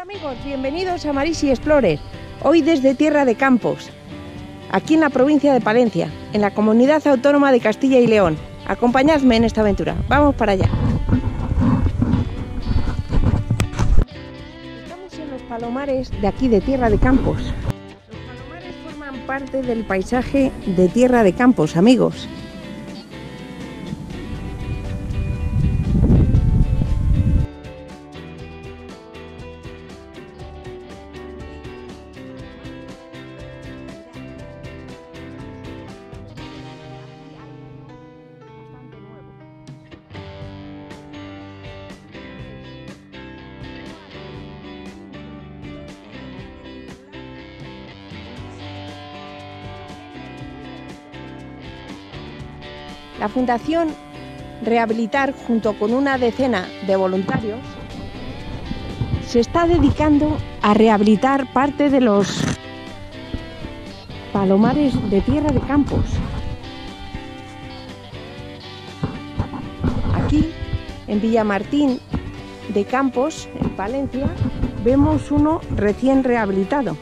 Amigos, bienvenidos a Marisi Explorer, hoy desde Tierra de Campos, aquí en la provincia de Palencia, en la Comunidad Autónoma de Castilla y León. Acompañadme en esta aventura, vamos para allá. Estamos en los palomares de aquí de Tierra de Campos. Los palomares forman parte del paisaje de Tierra de Campos, amigos. La Fundación Rehabilitar, junto con una decena de voluntarios, se está dedicando a rehabilitar parte de los palomares de Tierra de Campos. Aquí, en Villamartín de Campos, en Palencia, vemos uno recién rehabilitado.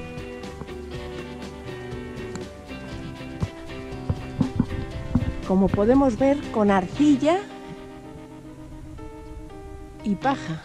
Como podemos ver, con arcilla y paja.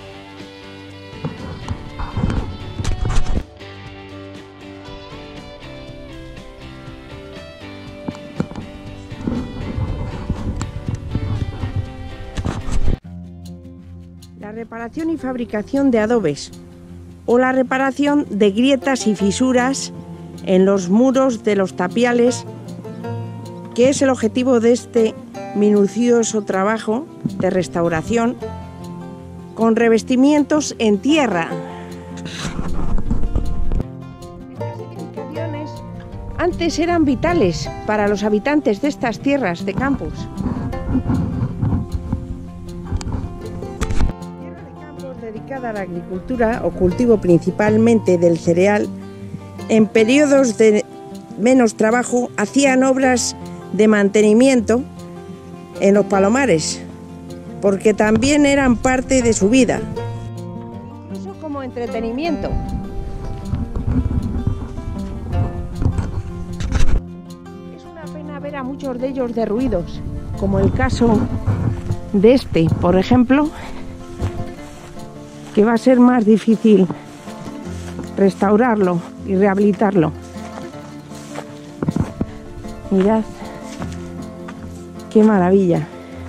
La reparación y fabricación de adobes o la reparación de grietas y fisuras en los muros de los tapiales, que es el objetivo de este minucioso trabajo de restauración con revestimientos en tierra. Estas edificaciones antes eran vitales para los habitantes de estas tierras de Campos. Tierra de Campos dedicada a la agricultura o cultivo principalmente del cereal, en periodos de menos trabajo hacían obras de mantenimiento en los palomares, porque también eran parte de su vida, incluso como entretenimiento. Es una pena ver a muchos de ellos derruidos, como el caso de este, por ejemplo, que va a ser más difícil restaurarlo y rehabilitarlo. Mirad qué maravilla.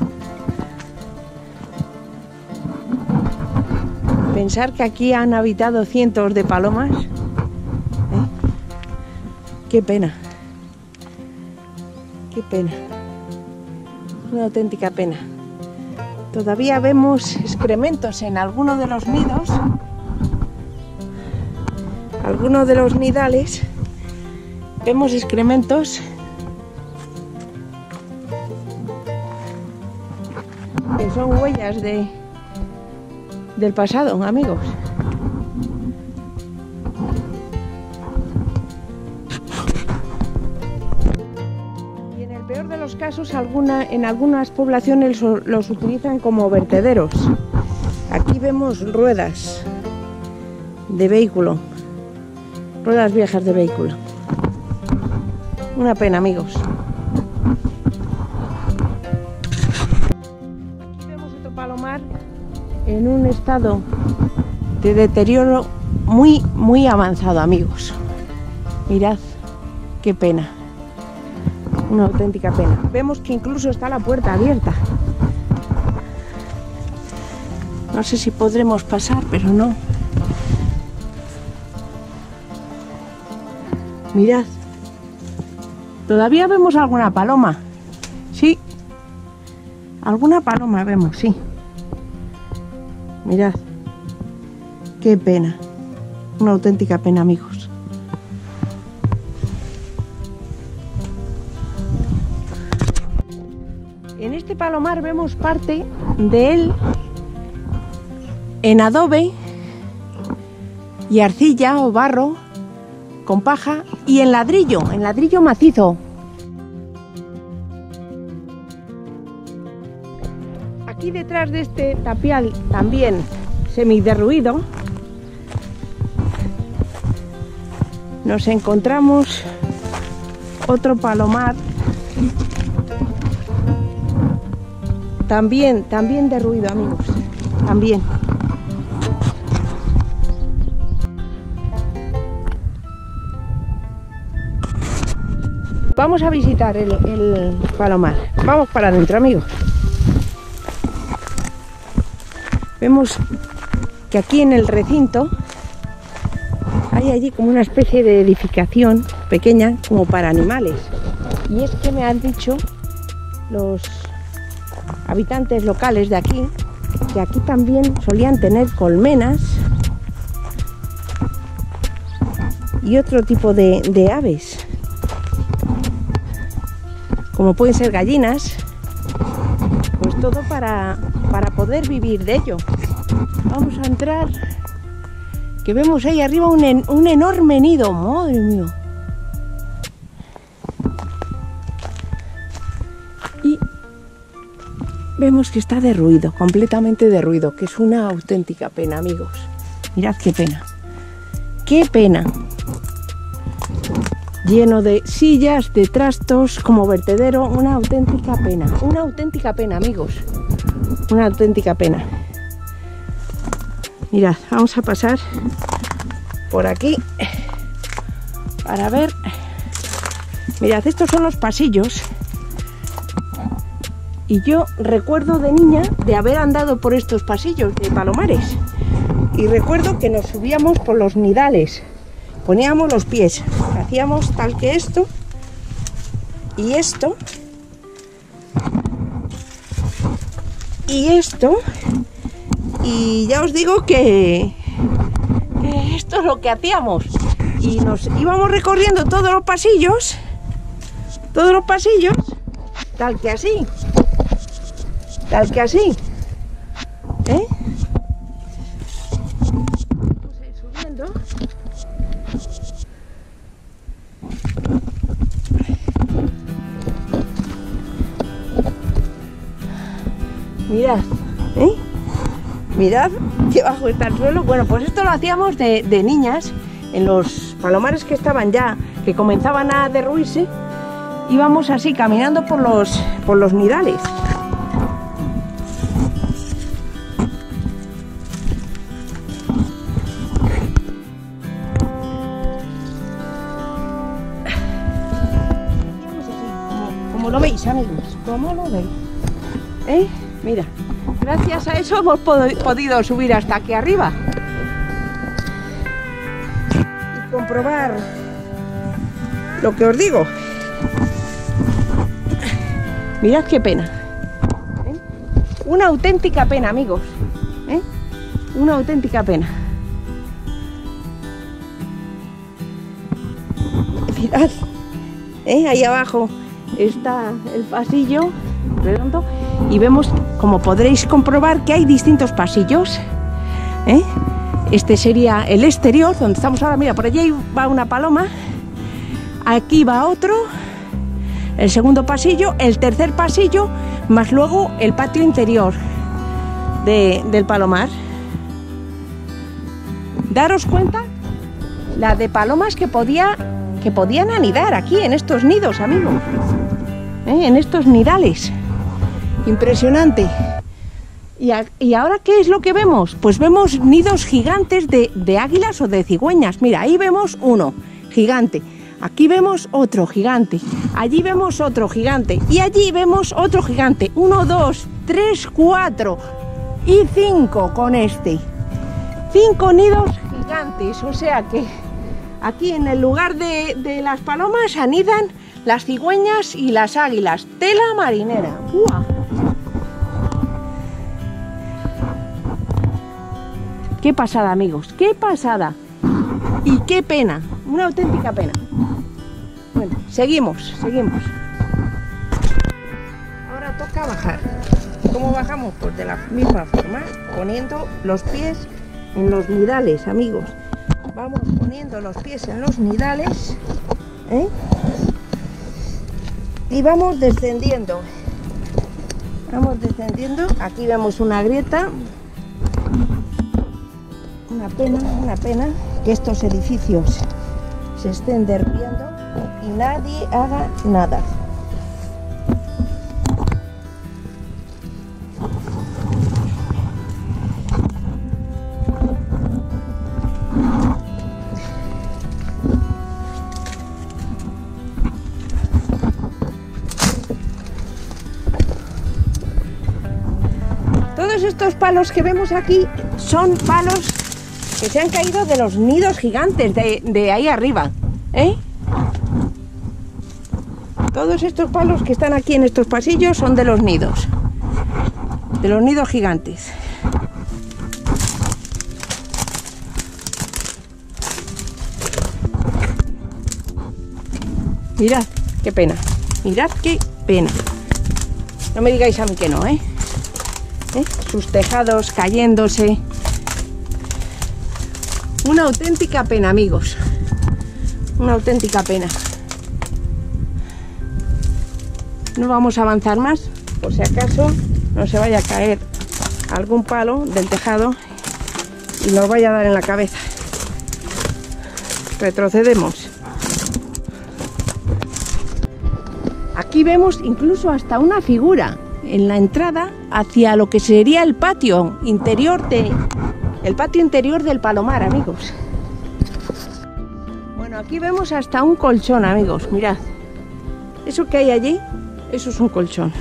Pensar que aquí han habitado cientos de palomas. Qué pena. Qué pena. Una auténtica pena. Todavía vemos excrementos en algunos de los nidos. Algunos de los nidales. Vemos excrementos que son huellas del pasado, amigos. Y en el peor de los casos, en algunas poblaciones los utilizan como vertederos. Aquí vemos ruedas de vehículo, ruedas viejas de vehículo. Una pena, amigos. Palomar en un estado de deterioro muy avanzado, amigos. Mirad qué pena, una auténtica pena. Vemos que incluso está la puerta abierta. No sé si podremos pasar, pero no. Mirad, todavía vemos alguna paloma. Sí, alguna paloma vemos, sí. Mirad, qué pena, una auténtica pena, amigos. En este palomar vemos parte de él en adobe y arcilla o barro con paja y en ladrillo macizo. Aquí detrás de este tapial también semiderruido nos encontramos otro palomar, también derruido, amigos, también. Vamos a visitar el palomar. Vamos para adentro, amigos. Vemos que aquí en el recinto hay allí como una especie de edificación pequeña como para animales. Y es que me han dicho los habitantes locales de aquí que aquí también solían tener colmenas y otro tipo de aves, como pueden ser gallinas, pues todo para poder vivir de ello. Vamos a entrar, que vemos ahí arriba un enorme nido, madre mía. Y vemos que está derruido, completamente derruido, que es una auténtica pena, amigos. Mirad qué pena. ¡Qué pena! Lleno de sillas, de trastos, como vertedero, una auténtica pena, amigos, una auténtica pena. Mirad, vamos a pasar por aquí para ver. Mirad, estos son los pasillos y yo recuerdo de niña de haber andado por estos pasillos de palomares y recuerdo que nos subíamos por los nidales. Poníamos los pies, hacíamos tal que esto y esto y esto, y ya os digo que esto es lo que hacíamos, y nos íbamos recorriendo todos los pasillos, tal que así, ¿eh? Subiendo. Mirad, ¿eh? Mirad que bajo está el suelo. Bueno, pues esto lo hacíamos de niñas en los palomares que estaban ya, que comenzaban a derruirse. Íbamos así caminando por los nidales. Como lo veis, amigos, como lo veis, ¿eh? Mira, gracias a eso hemos podido subir hasta aquí arriba y comprobar lo que os digo. Mirad qué pena, ¿eh? Una auténtica pena, amigos, ¿eh? Una auténtica pena. Mirad, ¿eh? Ahí abajo está el pasillo redondo y vemos, como podréis comprobar, que hay distintos pasillos, ¿eh? Este sería el exterior, donde estamos ahora. Mira, por allí va una paloma, aquí va otro, el segundo pasillo, el tercer pasillo, más luego el patio interior del palomar. Daros cuenta la de palomas que podían anidar aquí en estos nidos, amigos, ¿eh? En estos nidales. Impresionante. ¿Y ahora qué es lo que vemos? Pues vemos nidos gigantes de águilas o de cigüeñas. Mira, ahí vemos uno gigante, aquí vemos otro gigante, allí vemos otro gigante y allí vemos otro gigante. 1, 2, 3, 4 y 5 con este. 5 nidos gigantes, o sea que aquí en el lugar de las palomas anidan las cigüeñas y las águilas. Tela marinera. ¡Uah! Qué pasada, amigos, qué pasada. Y qué pena, una auténtica pena. Bueno, seguimos. Ahora toca bajar. ¿Cómo bajamos? Pues de la misma forma, poniendo los pies en los nidales, amigos. Vamos poniendo los pies en los nidales, ¿eh? Y vamos descendiendo. Aquí vemos una grieta. Una pena que estos edificios se estén derribando y nadie haga nada. Todos estos palos que vemos aquí son palos que se han caído de los nidos gigantes de ahí arriba, ¿eh? Todos estos palos que están aquí en estos pasillos son de los nidos gigantes. Mirad qué pena, mirad qué pena. No me digáis a mí que no, ¿eh? Sus tejados cayéndose. Una auténtica pena, amigos. Una auténtica pena. No vamos a avanzar más, por si acaso no se vaya a caer algún palo del tejado y nos vaya a dar en la cabeza. Retrocedemos. Aquí vemos incluso hasta una figura en la entrada hacia lo que sería el patio interior del Palomar, amigos. Bueno, aquí vemos hasta un colchón, amigos, mirad. Eso que hay allí, eso es un colchón.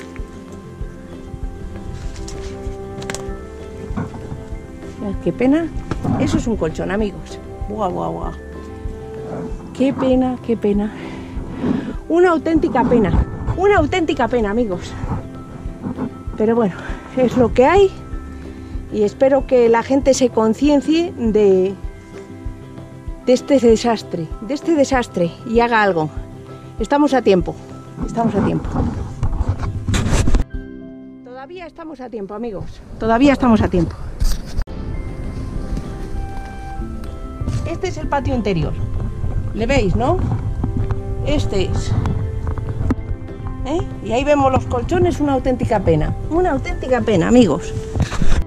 Mirad, qué pena. Eso es un colchón, amigos. Buah, buah, buah. Qué pena, qué pena. Una auténtica pena, amigos. Pero bueno, es lo que hay y espero que la gente se conciencie de este desastre y haga algo. Estamos a tiempo, Todavía estamos a tiempo, amigos, todavía estamos a tiempo. Este es el patio interior, ¿le veis, no? Este es. Y ahí vemos los colchones, una auténtica pena, amigos.